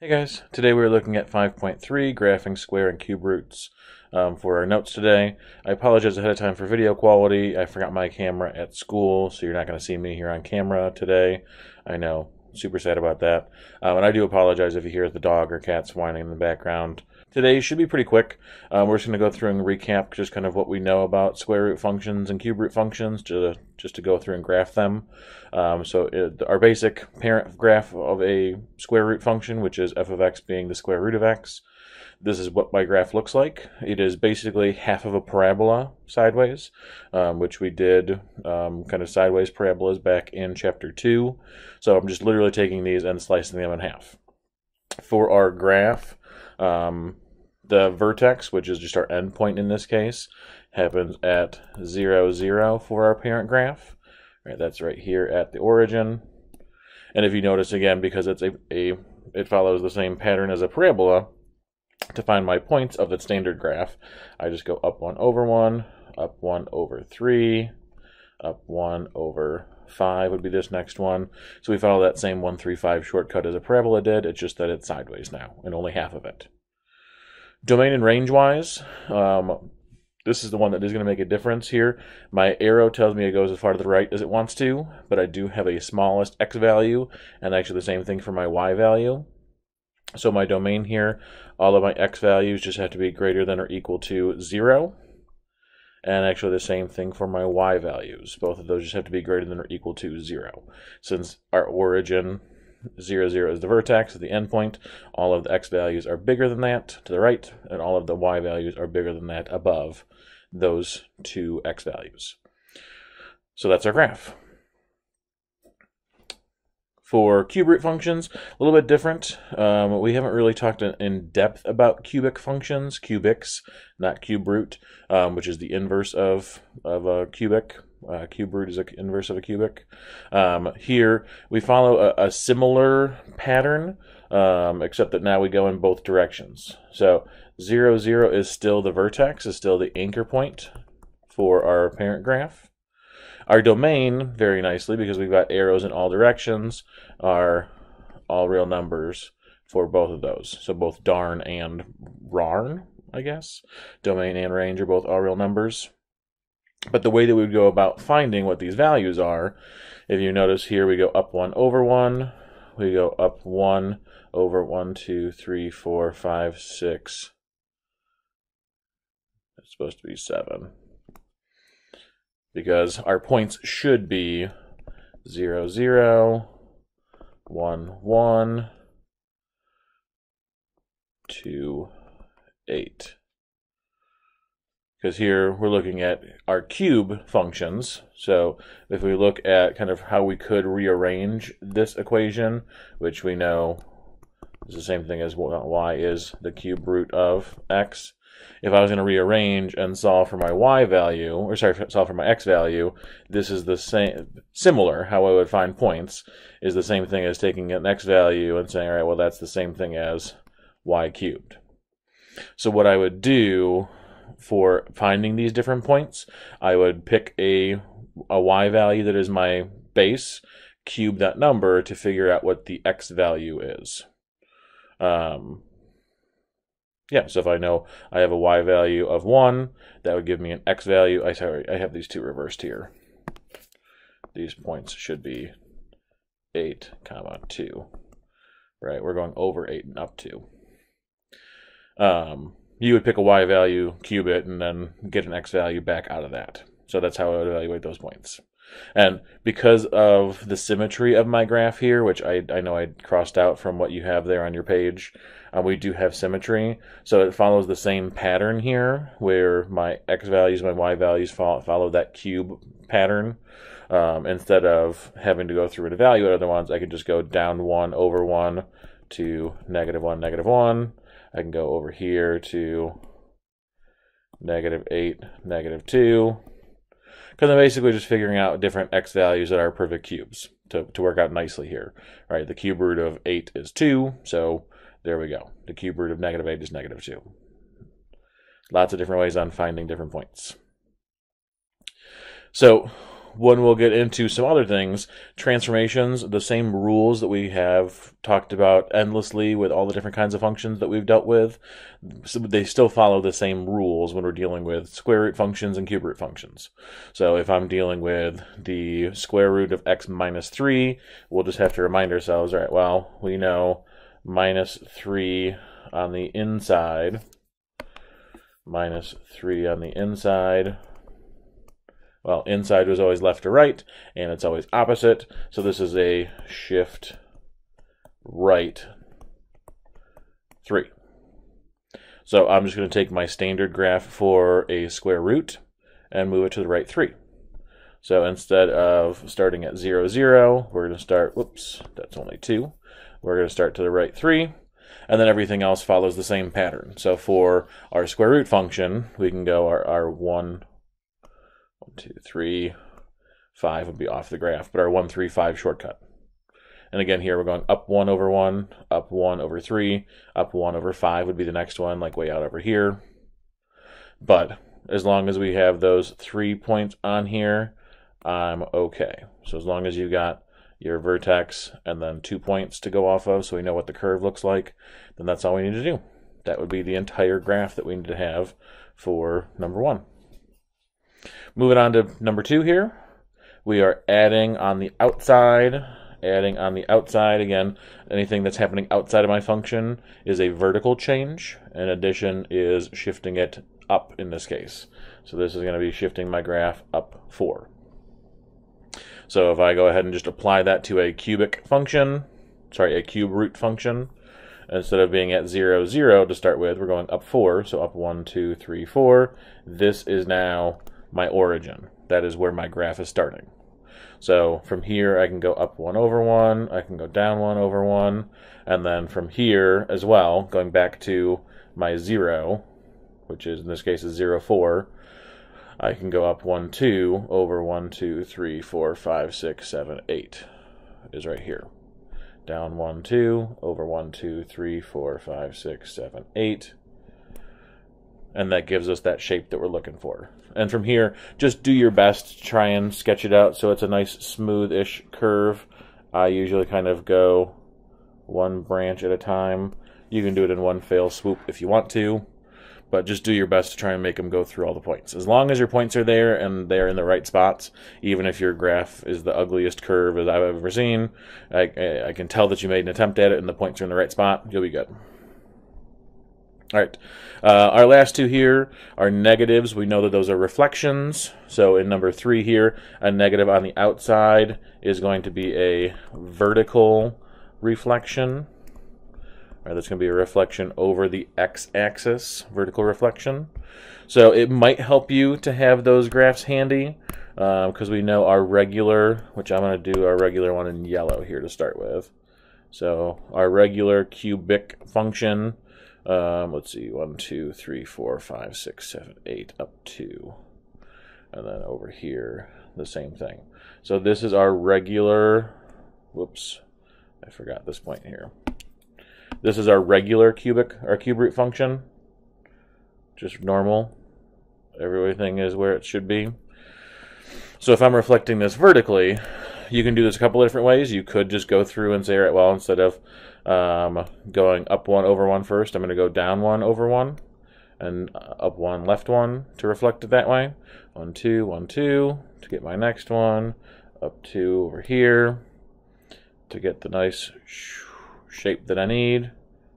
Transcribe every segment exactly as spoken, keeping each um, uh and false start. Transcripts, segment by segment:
Hey guys, today we're looking at five point three, graphing square and cube roots um, for our notes today. I apologize ahead of time for video quality. I forgot my camera at school, so you're not going to see me here on camera today. I know, super sad about that. Um, and I do apologize if you hear the dog or cats whining in the background. Today should be pretty quick. Um, we're just going to go through and recap just kind of what we know about square root functions and cube root functions, to, just to go through and graph them. Um, so it, our basic parent graph of a square root function, which is f of x being the square root of x. This is what my graph looks like. It is basically half of a parabola sideways, um, which we did um, kind of sideways parabolas back in chapter two. So I'm just literally taking these and slicing them in half. For our graph, um, the vertex, which is just our endpoint in this case, happens at zero, zero for our parent graph. Right, that's right here at the origin. And if you notice again, because it's a, a it follows the same pattern as a parabola, to find my points of the standard graph, I just go up one over one, up one over three, up one over five would be this next one. So we follow that same one, three, five shortcut as a parabola did. It's just that it's sideways now, and only half of it. Domain and range-wise, um, this is the one that is going to make a difference here. My arrow tells me it goes as far to the right as it wants to, but I do have a smallest x value, and actually the same thing for my y value. So my domain here, all of my x values just have to be greater than or equal to zero. And actually the same thing for my y values. Both of those just have to be greater than or equal to zero. Since our origin, zero, zero is the vertex, the endpoint, all of the x values are bigger than that to the right, and all of the y values are bigger than that above those two x values. So that's our graph. For cube root functions, a little bit different. Um, we haven't really talked in, in depth about cubic functions, cubics, not cube root, um, which is the inverse of, of a cubic. Uh, cube root is the inverse of a cubic. Um, here, we follow a, a similar pattern, um, except that now we go in both directions. So zero, zero is still the vertex, is still the anchor point for our parent graph. Our domain, very nicely, because we've got arrows in all directions, are all real numbers for both of those. So both darn and rarn, I guess. Domain and range are both all real numbers. But the way that we would go about finding what these values are, if you notice here, we go up one over one, we go up one over one, two, three, four, five, six. It's supposed to be seven. Because our points should be zero, zero, one, one, two, eight. Because here we're looking at our cube functions. So if we look at kind of how we could rearrange this equation, which we know is the same thing as what y is the cube root of x. If I was going to rearrange and solve for my y value, or sorry, solve for my x value, this is the same, similar, how I would find points, is the same thing as taking an x value and saying, all right, well, that's the same thing as y cubed. So what I would do for finding these different points, I would pick a, a y value that is my base, cube that number to figure out what the x value is. Um... Yeah, so if I know I have a y value of one, that would give me an x value. I sorry, I have these two reversed here. These points should be eight, comma two. Right, we're going over eight and up two. Um, you would pick a y value, cube it, and then get an x value back out of that. So that's how I would evaluate those points. And because of the symmetry of my graph here, which I, I know I crossed out from what you have there on your page, uh, we do have symmetry. So it follows the same pattern here, where my x values, my y values follow, follow that cube pattern. Um, instead of having to go through and evaluate other ones, I can just go down one over one to negative one, negative one. I can go over here to negative eight, negative two. Because I'm basically just figuring out different x values that are perfect cubes to, to work out nicely here. All right, the cube root of eight is two, so there we go. The cube root of negative eight is negative two. Lots of different ways on finding different points. So when we'll get into some other things, transformations, the same rules that we have talked about endlessly with all the different kinds of functions that we've dealt with, so they still follow the same rules when we're dealing with square root functions and cube root functions. So if I'm dealing with the square root of x minus three, we'll just have to remind ourselves, right, well, we know minus three on the inside, minus three on the inside. Well, inside was always left to right, and it's always opposite. So this is a shift right three. So I'm just going to take my standard graph for a square root and move it to the right three. So instead of starting at zero, zero, we're going to start, whoops, that's only two. We're going to start to the right three, and then everything else follows the same pattern. So for our square root function, we can go our, our one, one, two, three, five would be off the graph, but our one, three, five shortcut. And again, here we're going up one over one, up one over three, up one over five would be the next one, like way out over here. But as long as we have those three points on here, I'm okay. So as long as you've got your vertex and then two points to go off of so we know what the curve looks like, then that's all we need to do. That would be the entire graph that we need to have for number one. Moving on to number two here, we are adding on the outside. Adding on the outside, again, anything that's happening outside of my function is a vertical change, and addition is shifting it up in this case. So this is going to be shifting my graph up four. So if I go ahead and just apply that to a cubic function, sorry, a cube root function, instead of being at zero, zero to start with, we're going up four, so up one, two, three, four. This is now my origin. That is where my graph is starting. So from here, I can go up one over one, I can go down one over one, and then from here as well, going back to my zero, which is in this case is zero, four, I can go up one, two over one, two, three, four, five, six, seven, eight is right here. Down one, two over one, two, three, four, five, six, seven, eight. And that gives us that shape that we're looking for. And from here, just do your best to try and sketch it out so it's a nice smooth-ish curve. I usually kind of go one branch at a time. You can do it in one fell swoop if you want to, but just do your best to try and make them go through all the points. As long as your points are there and they're in the right spots, even if your graph is the ugliest curve as I've ever seen, I, I can tell that you made an attempt at it and the points are in the right spot, you'll be good. All right, uh, our last two here are negatives. We know that those are reflections. So in number three here, a negative on the outside is going to be a vertical reflection. All right, that's going to be a reflection over the x-axis, vertical reflection. So it might help you to have those graphs handy because uh, we know our regular, which I'm going to do our regular one in yellow here to start with. So our regular cubic function, Um, let's see, one, two, three, four, five, six, seven, eight, up two. And then over here, the same thing. So this is our regular, whoops, I forgot this point here. This is our regular cubic, our cube root function. Just normal. Everything is where it should be. So if I'm reflecting this vertically, you can do this a couple of different ways. You could just go through and say, all right, well, instead of um, going up one over one first, I'm going to go down one over one, and up one, left one to reflect it that way. One, two, one, two to get my next one. Up two over here to get the nice shape that I need.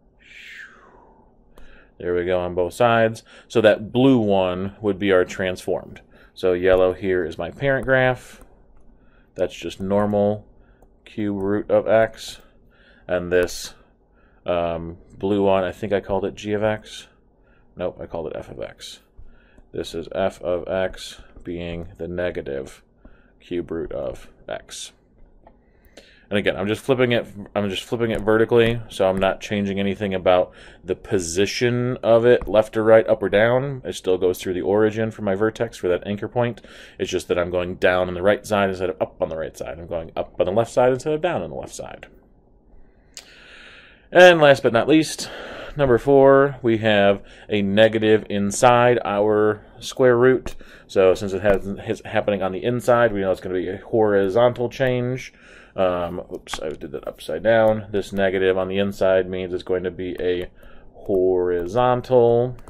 There we go on both sides. So that blue one would be our transformed. So yellow here is my parent graph. That's just normal cube root of x. And this um, blue one, I think I called it g of x. Nope, I called it f of x. This is f of x being the negative cube root of x. And again, I'm just flipping it. I'm just flipping it vertically, so I'm not changing anything about the position of it, left or right, up or down. It still goes through the origin for my vertex for that anchor point. It's just that I'm going down on the right side instead of up on the right side. I'm going up on the left side instead of down on the left side. And last but not least, number four, we have a negative inside our square root. So since it has it's happening on the inside, we know it's going to be a horizontal change. Um, oops, I did that upside down. This negative on the inside means it's going to be a horizontal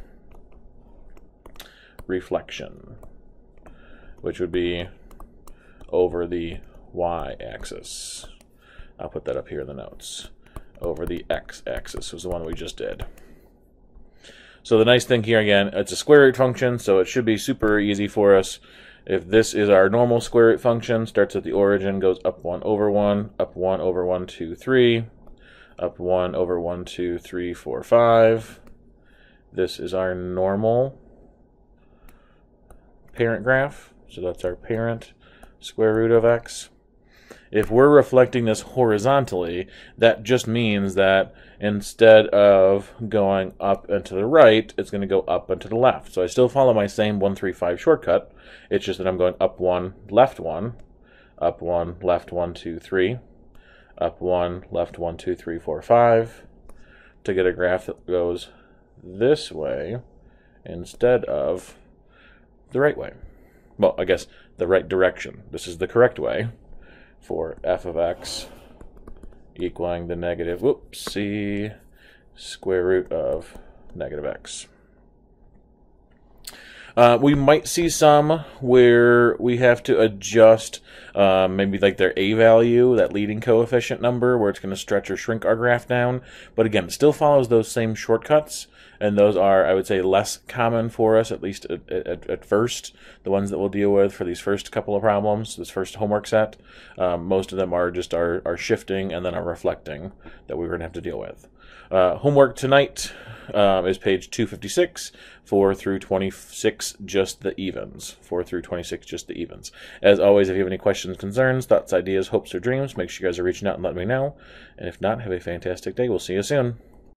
reflection, which would be over the y-axis. I'll put that up here in the notes. Over the x-axis was the one we just did. So the nice thing here, again, it's a square root function, so it should be super easy for us. If this is our normal square root function, starts at the origin, goes up one over one, up one over one, two, three, up one over one, two, three, four, five. This is our normal parent graph, so that's our parent square root of x. If we're reflecting this horizontally, that just means that instead of going up and to the right, it's going to go up and to the left. So I still follow my same one, three, five shortcut. It's just that I'm going up one, left one, up one, left one, two, three, up one, left one, two, three, four, five, to get a graph that goes this way instead of the right way. Well, I guess the right direction. This is the correct way for f of x equaling the negative, whoopsie, square root of negative x. Uh, we might see some where we have to adjust uh, maybe like their a value, that leading coefficient number, where it's going to stretch or shrink our graph down. But again, it still follows those same shortcuts, and those are, I would say, less common for us, at least at, at, at first, the ones that we'll deal with for these first couple of problems, this first homework set. Um, most of them are just our, our shifting and then our reflecting that we're going to have to deal with. Uh, homework tonight um, is page two fifty-six, four through twenty-six, just the evens. four through twenty-six, just the evens. As always, if you have any questions, concerns, thoughts, ideas, hopes, or dreams, make sure you guys are reaching out and letting me know. And if not, have a fantastic day. We'll see you soon.